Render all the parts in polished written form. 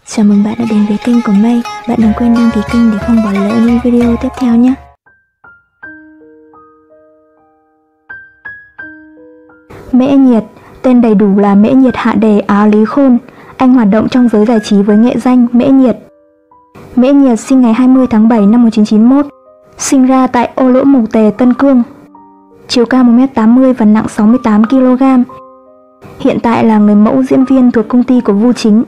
Chào mừng bạn đã đến với kênh của Mây. Bạn đừng quên đăng ký kênh để không bỏ lỡ những video tiếp theo nhé. Mễ Nhiệt, tên đầy đủ là Mễ Nhiệt Hạ Đề Á Lý Khôn. Anh hoạt động trong giới giải trí với nghệ danh Mễ Nhiệt. Mễ Nhiệt sinh ngày 20 tháng 7 năm 1991, sinh ra tại Ô Lỗ Mộc Tề, Tân Cương. Chiều cao 1m80 và nặng 68 kg. Hiện tại là người mẫu diễn viên thuộc công ty của Vu Chính.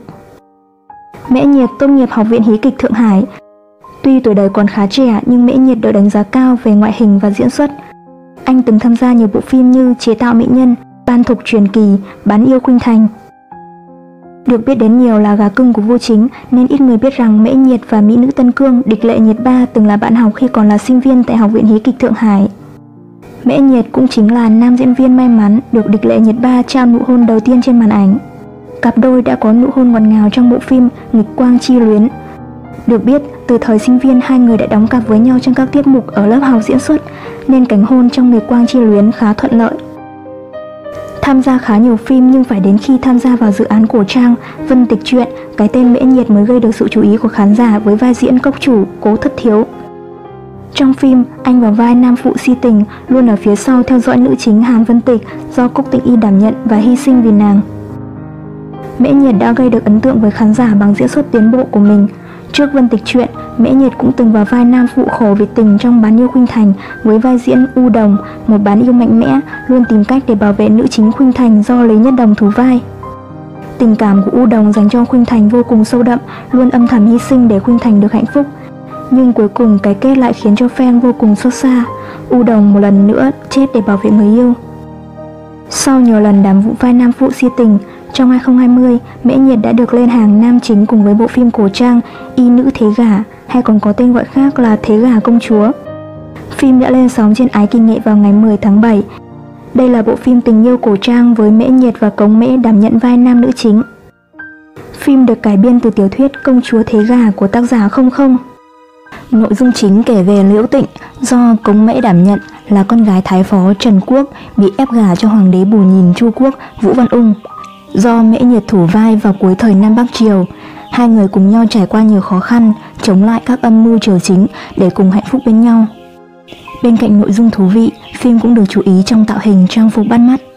Mễ Nhiệt tốt nghiệp Học viện Hí kịch Thượng Hải. Tuy tuổi đời còn khá trẻ nhưng Mễ Nhiệt được đánh giá cao về ngoại hình và diễn xuất. Anh từng tham gia nhiều bộ phim như Chế tạo mỹ nhân, Ban Thục truyền kỳ, Bán yêu Khuynh Thành. Được biết đến nhiều là gà cưng của Vu Chính nên ít người biết rằng Mễ Nhiệt và mỹ nữ Tân Cương Địch Lệ Nhiệt Ba từng là bạn học khi còn là sinh viên tại Học viện Hí kịch Thượng Hải. Mễ Nhiệt cũng chính là nam diễn viên may mắn được Địch Lệ Nhiệt Ba trao nụ hôn đầu tiên trên màn ảnh. Cặp đôi đã có nụ hôn ngọt ngào trong bộ phim Nghịch Quang Chi Luyến. Được biết, từ thời sinh viên hai người đã đóng cặp với nhau trong các tiết mục ở lớp học diễn xuất, nên cảnh hôn trong Nghịch Quang Chi Luyến khá thuận lợi. Tham gia khá nhiều phim nhưng phải đến khi tham gia vào dự án cổ trang Vân Tịch Truyện, cái tên Mễ Nhiệt mới gây được sự chú ý của khán giả với vai diễn cốc chủ Cố Thất Thiếu. Trong phim, anh vào vai nam phụ si tình, luôn ở phía sau theo dõi nữ chính Hàn Vân Tịch do Cúc Tịnh Y đảm nhận và hy sinh vì nàng. Mễ Nhiệt đã gây được ấn tượng với khán giả bằng diễn xuất tiến bộ của mình. Trước Vân Tịch Truyện, Mễ Nhiệt cũng từng vào vai nam phụ khổ vì tình trong Bán yêu Khuynh Thành với vai diễn U Đồng, một bán yêu mạnh mẽ, luôn tìm cách để bảo vệ nữ chính Khuynh Thành do Lý Nhất Đồng thủ vai. Tình cảm của U Đồng dành cho Khuynh Thành vô cùng sâu đậm, luôn âm thầm hy sinh để Khuynh Thành được hạnh phúc. Nhưng cuối cùng cái kết lại khiến cho fan vô cùng xót xa. U Đồng một lần nữa chết để bảo vệ người yêu. Sau nhiều lần đảm vụ vai nam phụ si tình, trong 2020, Mễ Nhiệt đã được lên hàng nam chính cùng với bộ phim cổ trang Y Nữ Thế Gả, hay còn có tên gọi khác là Thế Gả Công Chúa. Phim đã lên sóng trên Ái Kỳ Nghệ vào ngày 10 tháng 7. Đây là bộ phim tình yêu cổ trang với Mễ Nhiệt và Cống Mễ đảm nhận vai nam nữ chính. Phim được cải biên từ tiểu thuyết Công Chúa Thế Gả của tác giả Không Không. Nội dung chính kể về Liễu Tịnh do Cống Mễ đảm nhận là con gái Thái Phó Trần Quốc bị ép gả cho Hoàng đế Bù Nhìn Chu Quốc Vũ Văn Ung. Do Mễ Nhiệt thủ vai vào cuối thời Nam Bắc Triều, hai người cùng nhau trải qua nhiều khó khăn, chống lại các âm mưu triều chính để cùng hạnh phúc bên nhau. Bên cạnh nội dung thú vị, phim cũng được chú ý trong tạo hình trang phục bắt mắt.